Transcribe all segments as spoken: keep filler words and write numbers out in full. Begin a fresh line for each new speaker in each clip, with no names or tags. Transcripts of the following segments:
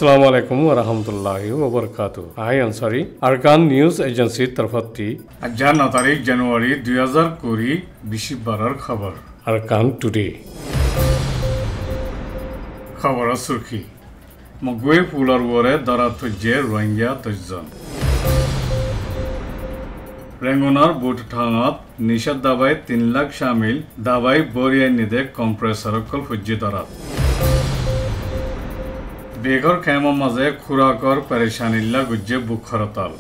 Assalamu alaikum wa rahmatullahi wa barakatuh. I Ansari, Arkan News Agency तरफती
আজ नौ तारीख जनवरी দুই হাজার কুড়ি বিশিবারের খবর
Arkan Today.
খবর সুরখি মগুয়ে ফুলর ওরে দরা তুজে রোহিঙ্গা দশজন রেঙ্গুনার বুট ঠাঙত নিষেধ দাবাই তিন লাখ শামিল দাবাই বরিয়াই নিদে কম্প্রেসর কল ফুজি দরাত বেঘর খেমৰ মাঝে খুৰাকৰ পেৰেশানিল্লা গুজ্জে বুখৰতাল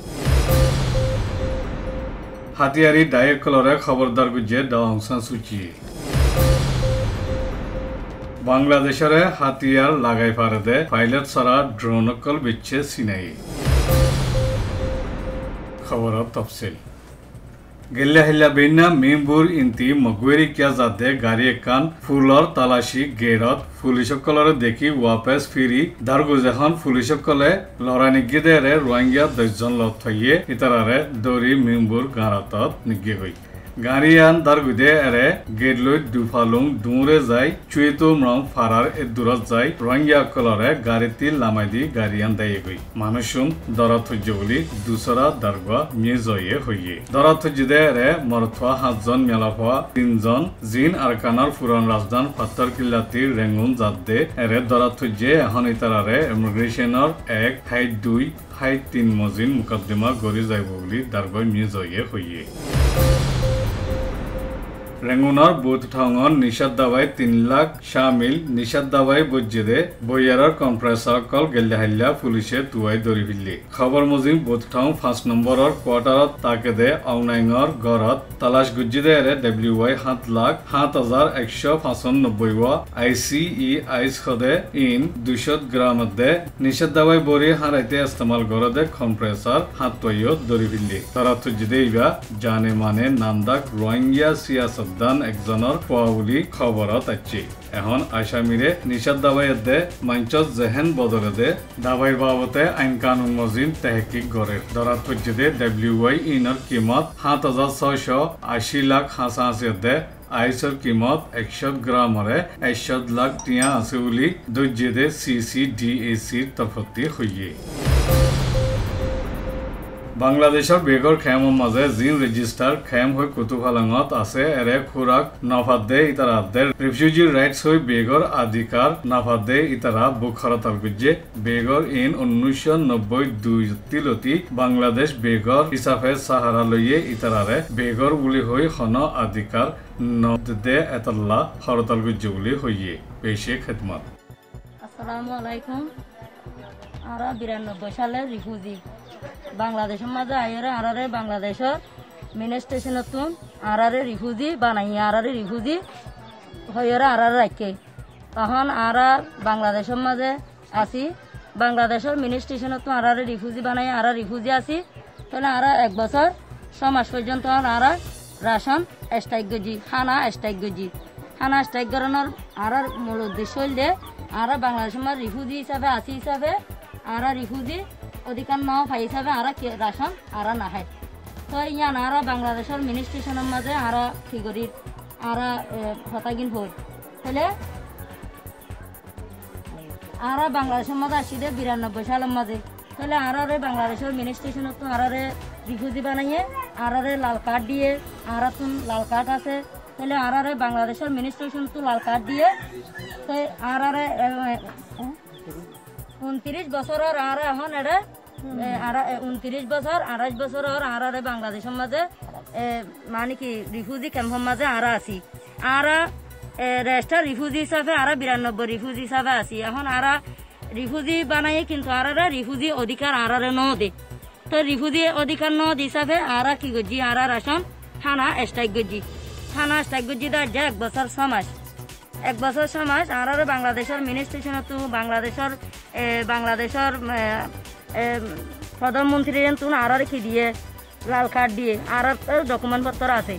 হাতিয়াৰী ডাইকলৰে খবৰদাৰ গুজ্জে দাংসা সুচি বাংলাদেশৰে হাতিয়াৰ লাগাই পাৰদে পাইলট সৰা ড্ৰোনকল বিচ্ছে সিনাই খবৰত তফসিল গেল্লা হিল্লা বেনা মেমবুর ইন্তি মগুয়েরি কিয়া যাতে গাড়ি একান ফুলর তালাশি গেরত পুলিশসকলরে দেখি ওয়াপেস ফিরি দারগুজেখন পুলিশসকলে লড়াই নিগিদেরে রোহিঙ্গা দশজন লগ থইয়ে ইতারারে দৌড়ি মেমবুর গাঁরাতত নিগি হই গাড়িয়ান দারগুদে এরে গেট লৈ দুফালুং দুরে যাই চুয়েতো মরং ফারার এ দূরত যাই রোহিঙ্গা কলরে গাড়িতি লামাই দি গাড়িয়ান দায়ে গই মানুষুম দরাত হজ্জ বলি দুসরা দারগা নিয়ে জয়ে হইয়ে দরাত হজ্জদে এরে মরথা সাতজন মেলাফা তিনজন জিন আরকানার পুরান রাজধান পাত্তর কিল্লাতির রেঙ্গুন জাদে এরে দরাত হজ্জে এখন ইতারারে ইমিগ্রেশনের এক হাইট দুই হাইট তিন মজিন মুকদ্দমা গড়ি যাইব বলি দারগা নিয়ে জয়ে হইয়ে রেঙ্গুনার বুথ ঠাঙর নিষাদ দাবাই তিন লাখ শামিল নিষাদ দাবাই বজ্জেদে বইয়ারার কম্প্রেসর কল গেল্লাহিল্লা পুলিশে তুয়াই দরি ফিল্লি খবর মজিম বুথ ঠাং পাঁচ নম্বরের কোয়ার্টারত তাকেদে অংনাইঙর গড়ত তালাশ গুজ্জিদে এরে ডব্লিউ ওয়াই সাত লাখ সাত হাজার একশো পঁচানব্বই ওয়া আই সি ই আইস খদে ইন দুশো গ্রামদে নিষাদ দাবাই বরি হারাইতে ইস্তেমাল গড়দে কম্প্রেসর হাত তৈয় দরি ফিল্লি তারা তুজ্জিদে ইবা জানে মানে নামদাক রোহিঙ্গা সিয়াসত দান একজনের পোয়াবুলি খবরত আছে এখন আসামিরে নিষাদ দাবাইয়ের দে মঞ্চত জেহেন বদলে দে দাবাইর বাবতে আইন কানুন মজিম তেহকিক গড়ে ধরা তুজ্জিদে ডব্লিউ ওয়াই ইনর কিমত সাত হাজার ছয়শ আশি লাখ হাঁসা আছে দে আইসর কিমত একশো গ্রামরে একশো লাখ টিয়া আছে বলি দুজ্জিদে সি সি ডি এ সির তরফতি হইয়ে বাংলাদেশের বেগর খেমৰ মাঝে জিন রেজিস্টার খেম হয়ে কুতুফালাঙত আছে এরে খুরাক নাফাদে ইতারাদের রিফিউজি রাইটস হয়ে বেগর আধিকার নাফাদে ইতারা বুখরতাল গুজ্জে বেগর ইন উনিশশো নব্বই দুই তিলতি বাংলাদেশ বেগর হিসাবে সাহারা লইয়ে ইতারারে বেগর বলি হয়ে খন আধিকার নদে এতল্লা হরতাল গুজ্জে বলি হইয়ে পেশে খেদমত
আসসালামু আলাইকুম আরা বিরানব্বই সালের রিফিউজি বাংলাদেশের মাঝে আইরে আরারে বাংলাদেশের মেন স্টেশনত আরারে রিফিউজি বানাই আরারে রিফিউজি হইরে আরারে রাখে তখন আরা বাংলাদেশের মাঝে আসি বাংলাদেশের মেন স্টেশনত আরারে রিফিউজি বানাই আরা রিফিউজি আসি তাহলে আরা এক বছর ছ মাস পর্যন্ত আরা রাশন স্ট্রাইক গজি খানা স্ট্রাইক গজি খানা স্ট্রাইক করানোর আরার মূল উদ্দেশ্য হইলে আরা বাংলাদেশের মাঝে রিফিউজি হিসাবে আসি হিসাবে আরা রিফিউজি অধিকার ন পাই হিসাবে আরা রাশন আরা না হয় তো ইয়ান আরা বাংলাদেশের মিনি স্টেশনের মাঝে আরা ফিগরির আরা হতাগিন হই তাহলে আরা বাংলাদেশের মাঝে আসিদে বিরানব্বই সালের মাঝে তাহলে আরারে বাংলাদেশের মিনি স্টেশনত তো আরারে রিফিউজি বানাইয়ে আরারে লাল কার্ড দিয়ে আরা তুন লাল কার্ড আছে তাহলে আরারে বাংলাদেশের মিনি স্টেশন তো লাল কার্ড দিয়ে তো আরারে উনত্রিশ বছরের আর এখন এটা উনত্রিশ বছর আড়াইশ বছরের আর বাংলাদেশের মাঝে মানে কি রিফিউজি ক্যাম্পের মাঝে আর আছি আর রেস্টার রিফিউজি হিসাবে আর বিরানব্বই রিফিউজি হিসাবে আছি এখন আর রিফিউজি বানাই কিন্তু আর রিফিউজি অধিকার আর ন দে তো রিফিউজি অধিকার ন হিসাবে আর কি গজি আর রাশন থানা স্ট্রাইক গজি থানা স্ট্রাইক গজি দা যা এক বছর ছ মাস এক বছর ছ মাস আর বাংলাদেশের মিনি স্টেশনত বাংলাদেশের বাংলাদেশের প্রধানমন্ত্রী তুন আর কি দিয়ে লাল কার্ড দিয়ে আর ডকুমেন্ট পত্র আছে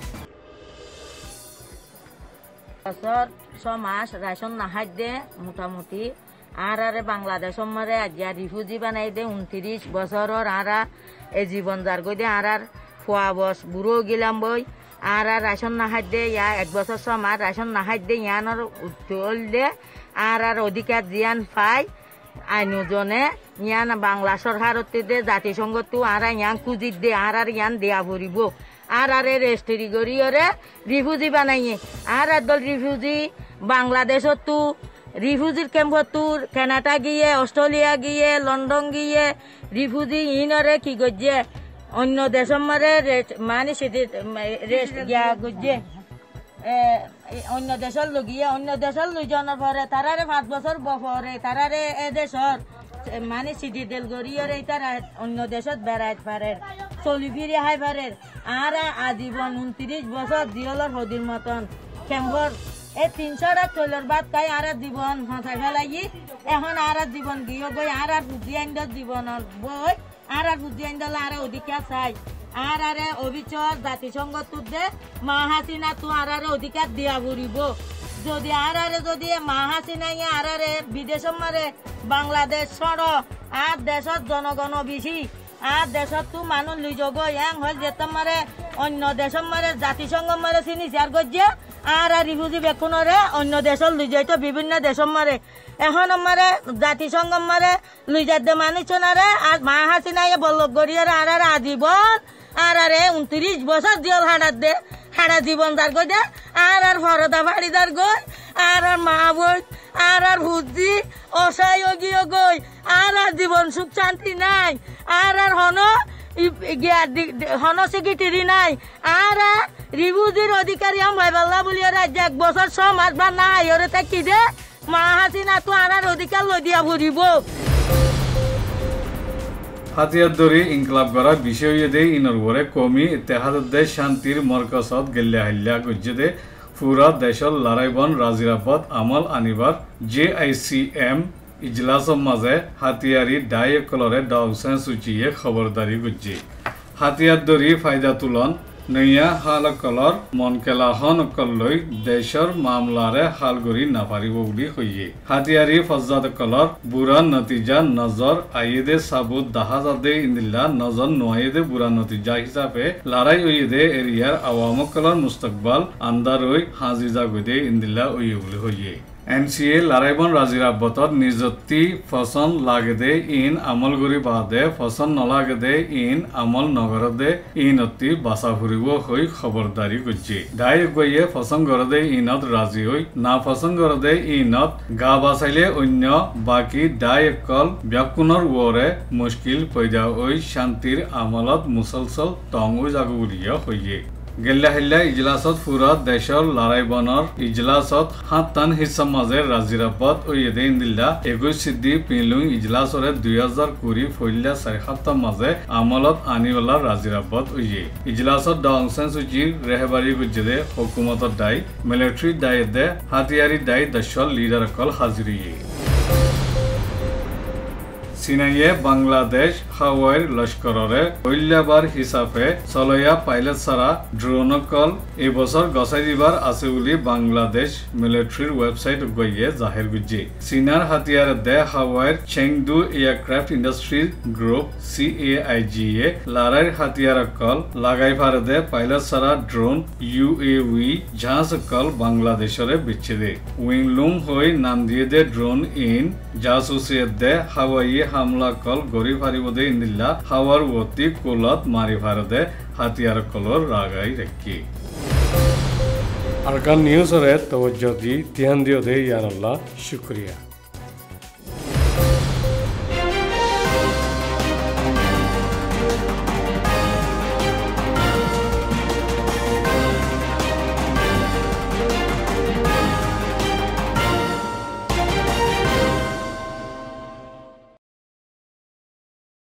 বছর ছ মাস রেশন নাহাই দে মোটামুটি আর আরে বাংলাদেশের মারে আজিয়া রিফিউজি বানাই দে উনত্রিশ বছরের আর এ জীবন যার গই দে আর খোয়া বস বুড়ো গেলাম বই আর রেশন নাহাই দে ইয়া এক বছর সময় রেশন নাহাই দে ইয়ানোর উত্তল দে আর আর অধিকার জিয়ান পাই
আইনুজনে ইয়ান বাংলা সরকারতে দে জাতিসংঘতো আর ইয়ান খুঁজিত দে আর আর ইয়ান দেয়া ভরিব আর আরে রেস্টরি গরিয়রে রিফিউজি বানাইয়ে আর দল রিফিউজি বাংলাদেশতো রিফিউজির ক্যাম্পতো কানাডা গিয়ে অস্ট্রেলিয়া গিয়ে লন্ডন গিয়ে রিফিউজি ইনরে কি গজ্জে অন্য দেশের মারে মানে সেটি রেস্ট গিয়া গজ্জে অন্য দেশের লগিয়ে অন্য দেশের লইজনের পরে তারারে পাঁচ বছর পরে তারারে এ দেশের মানে সিটি দেল গড়িয়ে তারা অন্য দেশত বেড়াইতে পারে চলি ফিরে হাই পারে আর আজীবন উনত্রিশ বছর জিয়লর হদির মতন ক্যাম্পর এই তিনশোটা চলের বাদ তাই আর জীবন ফাঁসাই ফেলাই এখন আর জীবন গিয়ে বই আর আর বুঝি আইন জীবনের বই আর আর বুঝি আইন দল আর অধিকার চাই আর আরে অভিচর জাতিসংঘ তুদে মা হাসিনা তো আর আরে অধিকার দিয়া ভরিব যদি আর আরে যদি মা হাসিনাই আর আরে বিদেশ মারে বাংলাদেশ সড় আর দেশত জনগণ বেশি আর দেশত তো মানুষ লুই যোগ এং হল যেতে মারে অন্য দেশ মারে জাতিসংঘ মারে চিনি শেয়ার করছে আর আর রিফিউজি বেকুনরে অন্য দেশত লুই যাইতো বিভিন্ন দেশ মারে এখন মারে জাতিসংঘ মারে লুই যাতে মানুষ নারে আর মা হাসিনাই বল্লভ গড়িয়ে আর আর আজীবন আর আরে উনত্রিশ বছর জেল হাড়ার দে হাড়া জীবন দার গই দে আর আর ফরদা ফাড়ি দার গই আর আর মা বই আর আর হুজি অসহায় গিয়ে গই আর আর জীবন সুখ শান্তি নাই আর আর হন হন সেক্রেটারি নাই আর রিফিউজির অধিকারী আম ভাই পাল্লা বলি রাজ্য এক বছর ছ মাস বা নাই ওরে থাকি দে মা হাসিনা তো আর আর অধিকার লই দিয়া ভরিব
হাতিয়ার দরি ইনকলাব করা বিষয় দে ইনর ওরে কমি ইত্তেহাদ দেশ শান্তির মরকজত গেল্লে হাল্লা গজ্জে দে পুরা দেশৰ লড়াইবন রাজিরাবাদ আমল আনিবার জে আই সি এম ইজলাসৰ মাঝে হাতিয়ারি ডাইকলরে ডাউসেন সূচিয়ে খবরদারি গজ্জে হাতিয়ার দরি ফায়দা তুলন নৈয়া হালকলর মনকেলা হনকললৈ দেশৰ মামলাৰে হালগৰি নাপাৰিব বুলি হইয়ে হাতিয়ারি ফজ্জাদকলর বুৰা নতিজা নজর আইদে সাবুত দাহাজাদে ইন্দিল্লা নজর নোয়াইদে বুৰা নতিজা হিসাবে লড়াই ওইদে এরিয়ার আওয়ামকলর মুস্তকবাল আন্দারই হাজিজা গদে ইন্দিল্লা ওইয়ে বুলি হইয়ে এন সি এ লড়াইবন রাজিরাবতত নিজতি ফসন লাগেদে ইন আমল গরি বাদে ফসন নলাগেদে ইন আমল নগরদে ইন অতি বাসা ফুরিব হই খবরদারি গজ্জে দাই গইয়ে ফসন গরদে ইনত রাজি হই না ফসন গরদে ইনত গা বাসাইলে অন্য বাকি দাই কল ব্যাকুনৰ ওরে মুশকিল পয়দা ওই শান্তির আমলত মুসলসল টং ওই জাগু বুলিয়া হইয়ে গেল্লা হিল্লা ইজলাসত ফুরাত দেশৰ লড়াইবনৰ ইজলাসত সাতটান হিস্সা মাঝে রাজিরাবাদ ও ইয়েদে ইন্দিল্লা একুশ সিদ্ধি পিলুং ইজলাসরে দুই হাজার কুড়ি ফৈল্লা চারি সাতটা মাঝে আমলত আনিওলা রাজিরাবাদ ও ইয়ে ইজলাসত ডাউংসেন সূচির রেহবারি গুজে হুকুমতর দায় মিলিটারি দায় দে হাতিয়ারি দায় দেশৰ লিডার কল হাজিরিয়ে সিনাইয়ে বাংলাদেশ হাওয়াইর লস্কররে হইল্লাবার হিসাবে চলয়া পাইলট ছাড়া ড্রোনকল এবছর গছাই দিবার আছে বলে বাংলাদেশ মিলিটারির ওয়েবসাইট গইয়ে জাহির গুজে চীনার হাতিয়ার দে হাওয়াইর Chengdu aircraft industries group C A I G এ লড়াইর হাতিয়ার কল লাগাই ফারে দে পাইলট ছাড়া ড্রোন ইউ এ উই জাহাজ কল বাংলাদেশরে বিচ্ছে দে উইংলুম হই নাম দিয়ে দে ড্রোন ইন জাসুসিয়ত দে হাওয়াই হামলা কল গরি ফারিবদে ইন্দিল্লা হাওয়ার অতি কোলত মারি ফারদে হাতিয়ার কলর রাগাই রেখি
আরকান নিউজরে তওজ্জো দি ধ্যান দিও দে ইয়া আল্লাহ শুকরিয়া।